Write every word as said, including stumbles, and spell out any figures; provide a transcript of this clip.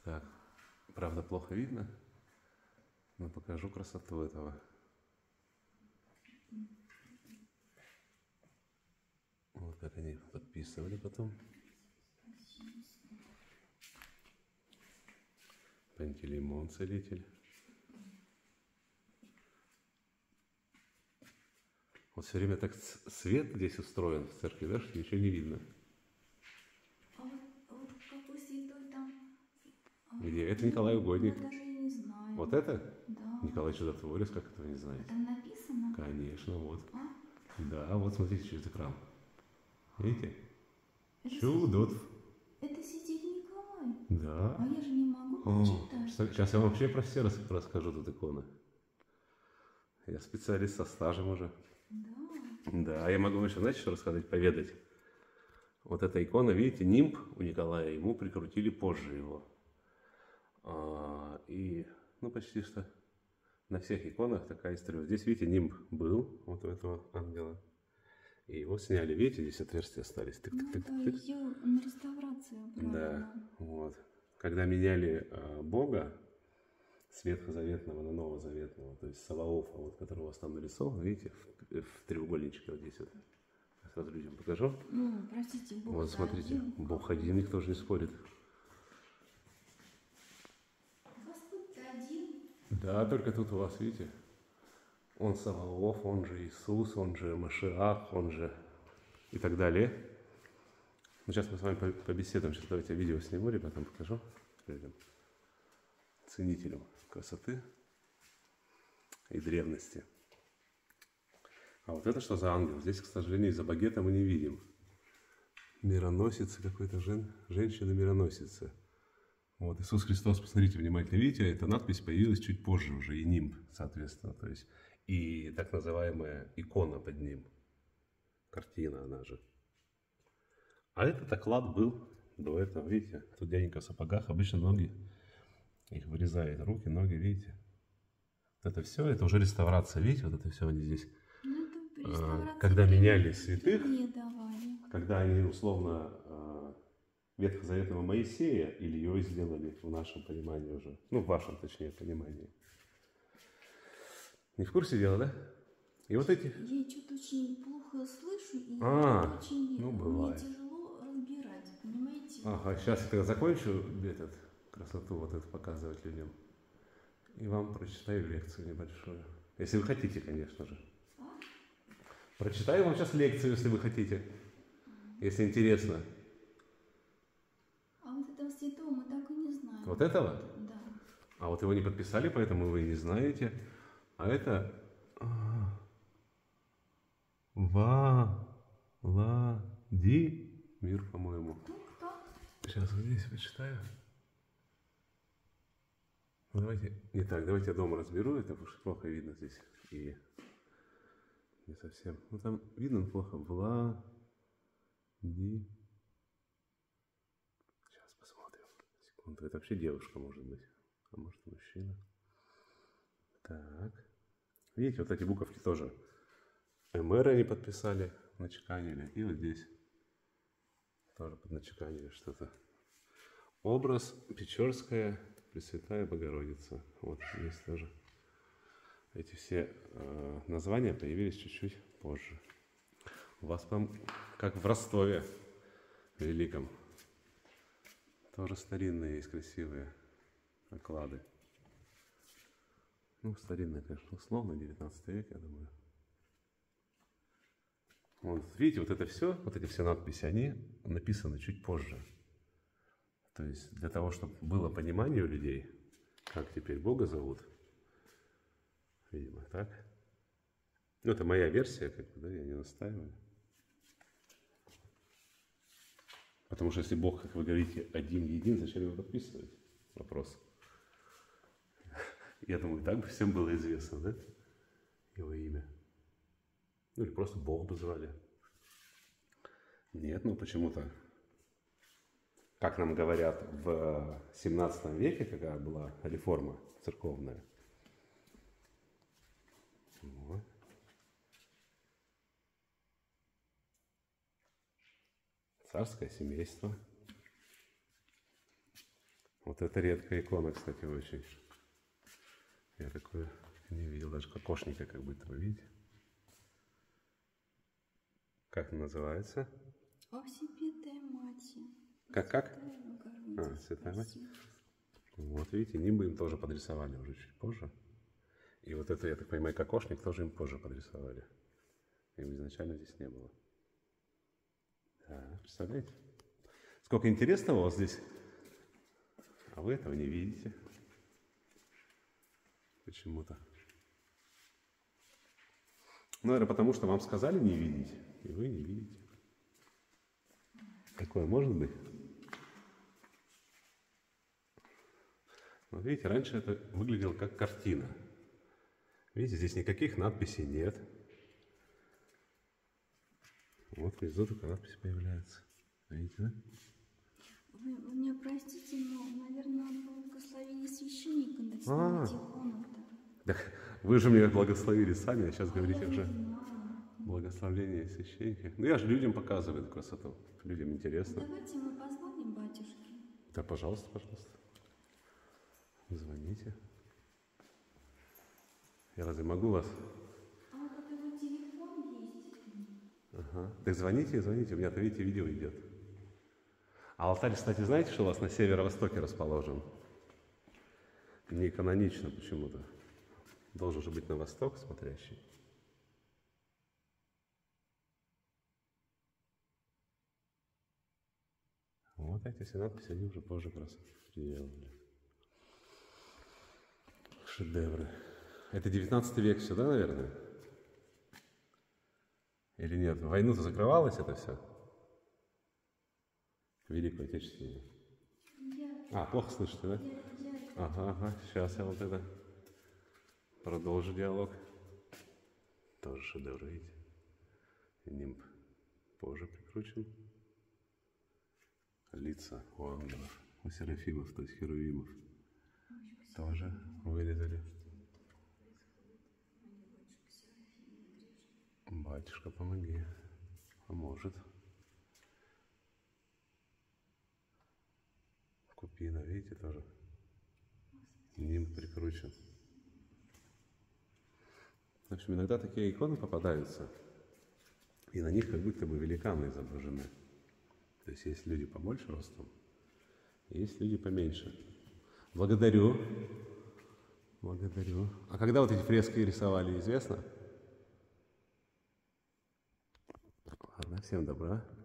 Так, правда плохо видно, но покажу красоту этого. Вот как они подписывали потом. Пантелеймон, целитель. Вот все время так свет здесь устроен в церкви, да, что ничего не видно. А вот, вот какой святой там? Где? Это Николай Угодник. Я даже и не знаю. Вот это? Да. Николай Чудотворец, как этого не знаете? А там написано? Конечно, вот. А? Да, вот смотрите через экран. Видите? Это Чудот. Это святитель Николай. Да. А я же не могу О, прочитать. сейчас я вам вообще про все рас- расскажу тут иконы. Я специалист со стажем уже. Да. Да, я могу еще, знаете, что рассказать, поведать. Вот эта икона, видите, нимб у Николая, ему прикрутили позже его. А, и, ну, почти что на всех иконах такая история. Вот здесь, видите, нимб был, вот у этого ангела. И его сняли, видите, здесь отверстия остались. Тык, Ну тык, да, тык, тык. ее на реставрации брали. Да, вот. Когда меняли а, Бога с ветхозаветного на новозаветного, то есть Саваофа, вот, который у вас там нарисован, видите, в, в треугольничке вот здесь вот. Я сразу людям покажу. Ну, простите, Бог Вот смотрите, один. Бог один, никто же не спорит. Господь один. Да, только тут у вас, видите, он Саваоф, он же Иисус, он же Машиах, он же и так далее. Ну, сейчас мы с вами побеседуем. Сейчас давайте я видео сниму, ребятам покажу. Людям, ценителям красоты и древности. А вот это что за ангел? Здесь, к сожалению, из-за багета мы не видим. Мироносица какой-то, жен... женщина-мироносица. Вот Иисус Христос, посмотрите внимательно, видите, эта надпись появилась чуть позже уже, и нимб, соответственно, то есть, и так называемая икона под ним, картина она же. А этот оклад был до этого, видите, тут дяденька в сапогах, обычно ноги, их вырезает, руки, ноги, видите. Вот это все, это уже реставрация, видите, вот это все они здесь. Ну, это реставрация. Когда меняли святых, Не давали. когда они условно ветхозаветного Моисея Ильей сделали в нашем понимании уже, ну в вашем точнее понимании. Не в курсе дела, да? И вот эти... Я что-то очень плохо слышу, и А, очень ну мне бывает. тяжело разбирать, понимаете? Ага, сейчас я тогда закончу этот, красоту вот эту показывать людям. И вам прочитаю лекцию небольшую. Если вы хотите, конечно же. А? Прочитаю вам сейчас лекцию, если вы хотите. Если интересно. А вот этого святого мы так и не знаем. Вот этого? Да. А вот его не подписали, поэтому вы не знаете. А это... Владимир, по-моему. Ну, кто? Сейчас вот здесь почитаю. Ну, давайте, не так, давайте я дома разберу, это уж плохо видно здесь. И не совсем. Ну там видно плохо. Влади. Сейчас посмотрим. Секунду. Это вообще девушка может быть. А может мужчина. Так. Видите, вот эти буковки тоже. МР они подписали, начеканили. И вот здесь тоже подначеканили что-то. Образ Печорская Пресвятая Богородица. Вот здесь тоже. Эти все э, названия появились чуть-чуть позже. У вас там, как в Ростове Великом, тоже старинные есть красивые оклады. Ну, старинные, конечно, условно, девятнадцатый век, я думаю. Вот, видите, вот это все, вот эти все надписи, они написаны чуть позже. То есть для того, чтобы было понимание у людей, как теперь Бога зовут, видимо, так? Ну, это моя версия, как бы, да, я не настаиваю. Потому что если Бог, как вы говорите, один-един, зачем его подписывать? Вопрос. Я думаю, так бы всем было известно, да? Его имя. Ну, или просто Бог бы звали. Нет, ну почему-то, как нам говорят, в семнадцатом веке, когда была реформа церковная, вот. Царское семейство. Вот Вот это редкая икона, кстати, очень. Я такое не видел, даже кокошника как будто бы, видите? Как она называется? О Всепятая Мать. Как, как? Святая А, Богородица, Святая Мать. спаси. Вот видите, нимбы им тоже подрисовали уже чуть позже. И вот это, я так понимаю, кокошник тоже им позже подрисовали. Его изначально здесь не было. Да, представляете? Сколько интересного у вас здесь, а вы этого не видите. Почему-то. Ну, наверное, потому что вам сказали не видеть, и вы не видите. Такое может быть? Вот видите, раньше это выглядело как картина. Видите, здесь никаких надписей нет. Вот внизу только надпись появляется. Видите, да? Вы, вы меня простите, но, наверное, надо было благословение священника дать А. на эти иконы-то. Так вы же меня благословили сами, а сейчас А говорите я уже не знаю. благословение священника. Ну я же людям показываю эту красоту. Людям интересно. Давайте мы позвоним батюшке. Да, пожалуйста, пожалуйста. Звоните. Я разве могу вас? А вот его телефон есть. Ага. Так звоните, звоните. У меня-то, видите, видео идет. А алтарь, кстати, знаете, что у вас на северо-востоке расположен? Не канонично почему-то. Должен же быть на восток смотрящий. Вот эти все надписи, они уже позже как раз сделали. Шедевры. Это девятнадцатый век сюда, наверное? Или нет? В войну-то закрывалось это все? Великую Отечественную. Я, А, плохо слышите, да? я, я. Ага, ага. Сейчас я вот это продолжу диалог. Тоже шедевр, видите? Нимб позже прикручен. Лица у ангелов, у серафимов, то есть херувимов. Тоже вырезали. Батюшка, помоги. Поможет. Купина, видите, тоже. Нимб прикручен. В общем, иногда такие иконы попадаются, и на них как будто бы великаны изображены. То есть есть люди побольше ростом, есть люди поменьше. Благодарю. Благодарю. А когда вот эти фрески рисовали, известно? Ладно, всем добра.